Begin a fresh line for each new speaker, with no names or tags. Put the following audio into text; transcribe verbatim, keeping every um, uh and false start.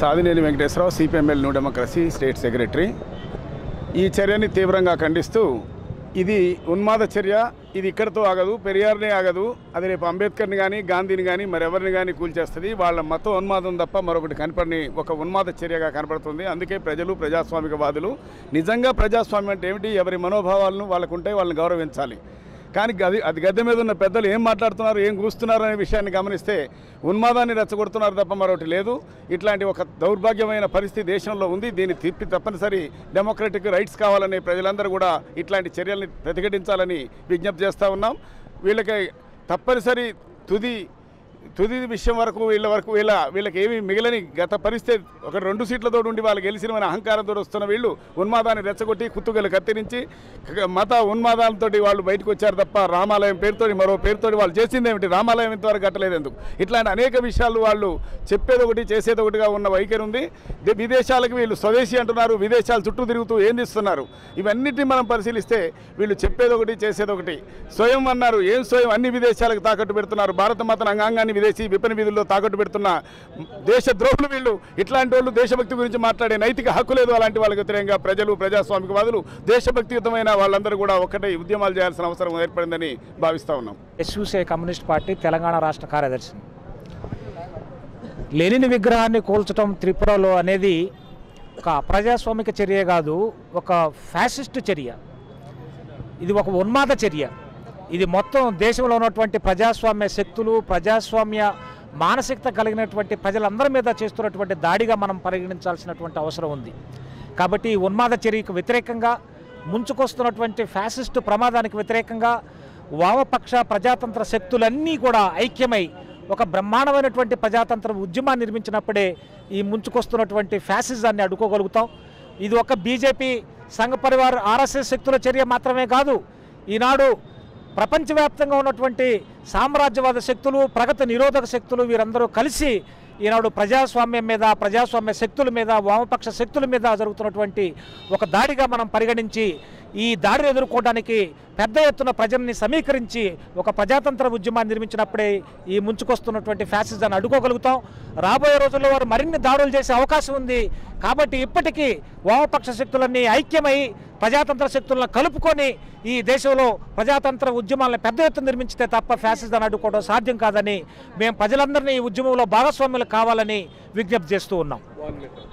Sadineni Venkateswararao, CPML new democracy state secretary. ఈ చర్యని తీవ్రంగా ఖండిస్తూ, ఇది ఉన్మాద చర్య, ఇది ఇక్కడితో ఆగదు, పెరియార్నే ఆగదు, అది రేపు అంబేద్కర్ని కానీ గాంధీని కానీ మరెవరిని కానీ కూల్చేస్తుంది. వాళ్ళ మత ఉన్మాదం తప్ప మరొకటి కనపడని ఒక ఉన్మాద చర్యగా కనపడుతుంది. అందుకే ప్రజలు, ప్రజాస్వామికవాదులు నిజంగా ప్రజాస్వామ్యం అంటే ఏమిటి, ఎవరి మనోభావాలను వాళ్ళకుంటే వాళ్ళని గౌరవించాలి. కానీ అది అది గద్దె మీద ఉన్న పెద్దలు ఏం మాట్లాడుతున్నారు, ఏం కూస్తున్నారు అనే విషయాన్ని గమనిస్తే ఉన్మాదాన్ని రెచ్చగొడుతున్నారు తప్ప మరొకటి లేదు. ఇట్లాంటి ఒక దౌర్భాగ్యమైన పరిస్థితి దేశంలో ఉంది. దీన్ని తిప్పి తప్పనిసరి డెమోక్రటిక్ రైట్స్ కావాలని ప్రజలందరూ కూడా ఇట్లాంటి చర్యల్ని ప్రతిఘటించాలని విజ్ఞప్తి చేస్తూ ఉన్నాం. వీళ్ళకి తప్పనిసరి తుది తుది విషయం వరకు వీళ్ళ వరకు వీళ్ళ వీళ్ళకి ఏమీ మిగిలని గత పరిస్థితి ఒక రెండు సీట్లతో ఉండి వాళ్ళు గెలిచిన అహంకారంతో వస్తున్న వీళ్ళు ఉన్మాదాన్ని రెచ్చగొట్టి కుత్తుగలు కత్తిరించి మత ఉన్మాదాలతో వాళ్ళు బయటకు వచ్చారు తప్ప రామాలయం పేరుతో మరో పేరుతో వాళ్ళు చేసింది ఏమిటి, రామాలయం ఇంతవరకు కట్టలేదు ఎందుకు? ఇట్లాంటి అనేక విషయాలు వాళ్ళు చెప్పేది ఒకటి చేసేది ఒకటిగా ఉన్న వైఖరి ఉంది. విదేశాలకు వీళ్ళు స్వదేశీ అంటున్నారు, విదేశాలు చుట్టూ తిరుగుతూ ఏం తీస్తున్నారు? ఇవన్నిటిని మనం పరిశీలిస్తే వీళ్ళు చెప్పేది ఒకటి చేసేది ఒకటి. స్వయం అన్నారు, ఏం స్వయం? అన్ని విదేశాలకు తాకట్టు పెడుతున్నారు. భారత మాతను అంగాంగాన్ని విదేశీ విపణి విధుల్లో తాకట్టు పెడుతున్న దేశ ద్రోహులు వీళ్ళు. ఇట్లాంటి వాళ్ళు దేశభక్తి గురించి మాట్లాడే నైతిక హక్కు లేదు. అలాంటి వాళ్ళకి వ్యతిరేకంగా ప్రజలు, ప్రజాస్వామికవాదులు, దేశభక్తియుతమైన వాళ్ళందరూ కూడా ఒక్కటే ఉద్యమాలు చేయాల్సిన అవసరం ఏర్పడిందని భావిస్తూ ఉన్నాం.
ఎస్యూసీ కమ్యూనిస్ట్ పార్టీ తెలంగాణ రాష్ట్ర కార్యదర్శి. లెనిన్ విగ్రహాన్ని కూల్చడం త్రిపురలో అనేది ఒక ప్రజాస్వామిక చర్య కాదు, ఒక ఫ్యాసిస్ట్ చర్య. ఇది ఒక ఉన్మాద చర్య. ఇది మొత్తం దేశంలో ఉన్నటువంటి ప్రజాస్వామ్య శక్తులు, ప్రజాస్వామ్య మానసికత కలిగినటువంటి ప్రజలందరి మీద చేస్తున్నటువంటి దాడిగా మనం పరిగణించాల్సినటువంటి అవసరం ఉంది. కాబట్టి ఈ ఉన్మాద చర్యకు వ్యతిరేకంగా, ముంచుకొస్తున్నటువంటి ఫ్యాసిస్ట్ ప్రమాదానికి వ్యతిరేకంగా వామపక్ష ప్రజాతంత్ర శక్తులన్నీ కూడా ఐక్యమై ఒక బ్రహ్మాండమైనటువంటి ప్రజాతంత్ర ఉద్యమాన్ని నిర్మించినప్పుడే ఈ ముంచుకొస్తున్నటువంటి ఫ్యాసిజాన్ని అడ్డుకోగలుగుతాం. ఇది ఒక బీజేపీ, సంఘ పరివార్, ఆర్ఎస్ఎస్ శక్తుల చర్య మాత్రమే కాదు. ఈనాడు ప్రపంచవ్యాప్తంగా ఉన్నటువంటి సామ్రాజ్యవాద శక్తులు, ప్రగతి నిరోధక శక్తులు వీరందరూ కలిసి ఈనాడు ప్రజాస్వామ్యం మీద, ప్రజాస్వామ్య శక్తుల మీద, వామపక్ష శక్తుల మీద జరుగుతున్నటువంటి ఒక దాడిగా మనం పరిగణించి ఈ దాడిని ఎదుర్కోవడానికి పెద్ద ఎత్తున ప్రజల్ని సమీకరించి ఒక ప్రజాతంత్ర ఉద్యమాన్ని నిర్మించినప్పుడే ఈ ముంచుకొస్తున్నటువంటి ఫ్యాసిజాన్ని అడ్డుకోగలుగుతాం. రాబోయే రోజుల్లో వారు మరిన్ని దాడులు చేసే అవకాశం ఉంది. కాబట్టి ఇప్పటికీ వామపక్ష శక్తులన్నీ ఐక్యమై ప్రజాతంత్ర శక్తులను కలుపుకొని ఈ దేశంలో ప్రజాతంత్ర ఉద్యమాలను పెద్ద ఎత్తున నిర్మించితే తప్ప ఫ్యాసిజాన్ని అడ్డుకోవడం సాధ్యం కాదని మేము ప్రజలందరినీ ఈ ఉద్యమంలో భాగస్వాములు కావాలని విజ్ఞప్తి చేస్తూ ఉన్నాం.